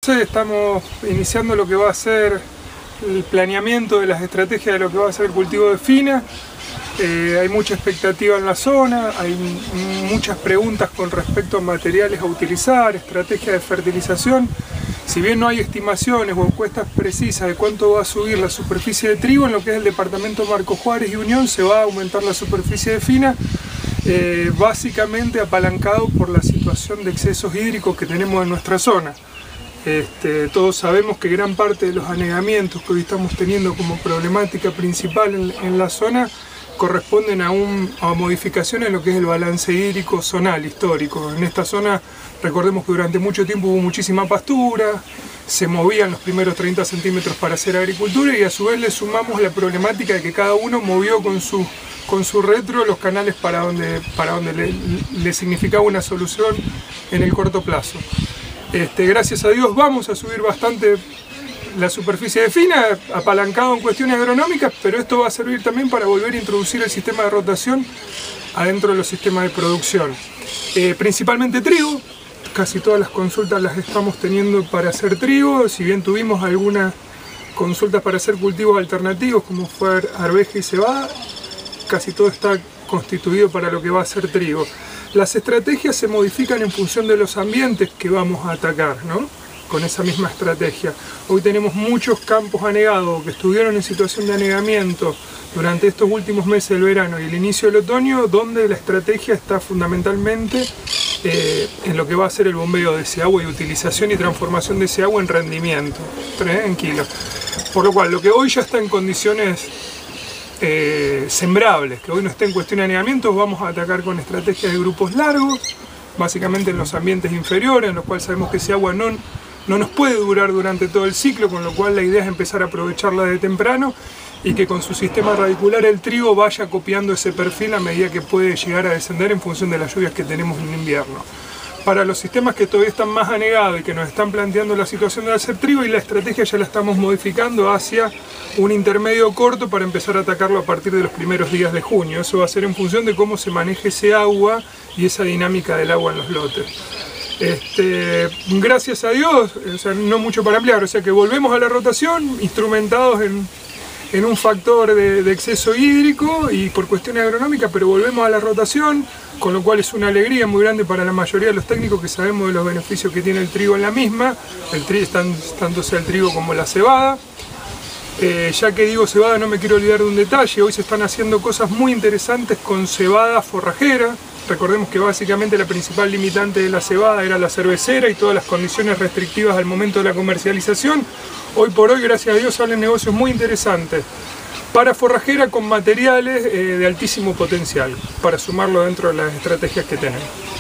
Estamos iniciando lo que va a ser el planeamiento de las estrategias de lo que va a ser el cultivo de fina. Hay mucha expectativa en la zona, hay muchas preguntas con respecto a materiales a utilizar, estrategias de fertilización. Si bien no hay estimaciones o encuestas precisas de cuánto va a subir la superficie de trigo, en lo que es el departamento Marcos Juárez y Unión se va a aumentar la superficie de fina, básicamente apalancado por la situación de excesos hídricos que tenemos en nuestra zona. Todos sabemos que gran parte de los anegamientos que hoy estamos teniendo como problemática principal en la zona corresponden a modificaciones en lo que es el balance hídrico zonal histórico. En esta zona, recordemos que durante mucho tiempo hubo muchísima pastura, se movían los primeros 30 centímetros para hacer agricultura y a su vez le sumamos la problemática de que cada uno movió con su retro los canales para donde le significaba una solución en el corto plazo. Gracias a Dios vamos a subir bastante la superficie de fina, apalancado en cuestiones agronómicas, pero esto va a servir también para volver a introducir el sistema de rotación adentro de los sistemas de producción. Principalmente trigo, casi todas las consultas las estamos teniendo para hacer trigo, si bien tuvimos algunas consultas para hacer cultivos alternativos como fue arveja y cebada, casi todo está constituido para lo que va a ser trigo. Las estrategias se modifican en función de los ambientes que vamos a atacar, ¿no? Con esa misma estrategia. Hoy tenemos muchos campos anegados que estuvieron en situación de anegamiento durante estos últimos meses del verano y el inicio del otoño, donde la estrategia está fundamentalmente en lo que va a ser el bombeo de ese agua y utilización y transformación de ese agua en rendimiento, en kilos. Por lo cual, lo que hoy ya está en condiciones sembrables, que hoy no está en cuestión de anegamientos, vamos a atacar con estrategias de grupos largos, básicamente en los ambientes inferiores, en los cuales sabemos que ese agua no nos puede durar durante todo el ciclo, con lo cual la idea es empezar a aprovecharla de temprano y que con su sistema radicular el trigo vaya copiando ese perfil a medida que puede llegar a descender en función de las lluvias que tenemos en invierno. Para los sistemas que todavía están más anegados y que nos están planteando la situación de hacer trigo, y la estrategia ya la estamos modificando hacia un intermedio corto para empezar a atacarlo a partir de los primeros días de junio. Eso va a ser en función de cómo se maneje ese agua y esa dinámica del agua en los lotes. Gracias a Dios, no mucho para ampliar, o sea que volvemos a la rotación, instrumentados en un factor de exceso hídrico y por cuestiones agronómicas, pero volvemos a la rotación, con lo cual es una alegría muy grande para la mayoría de los técnicos que sabemos de los beneficios que tiene el trigo en la misma, tanto sea el trigo como la cebada. Ya que digo cebada, no me quiero olvidar de un detalle, hoy se están haciendo cosas muy interesantes con cebada forrajera. Recordemos que básicamente la principal limitante de la cebada era la cervecera y todas las condiciones restrictivas al momento de la comercialización. Hoy por hoy, gracias a Dios, salen negocios muy interesantes para forrajera con materiales de altísimo potencial, para sumarlo dentro de las estrategias que tenemos.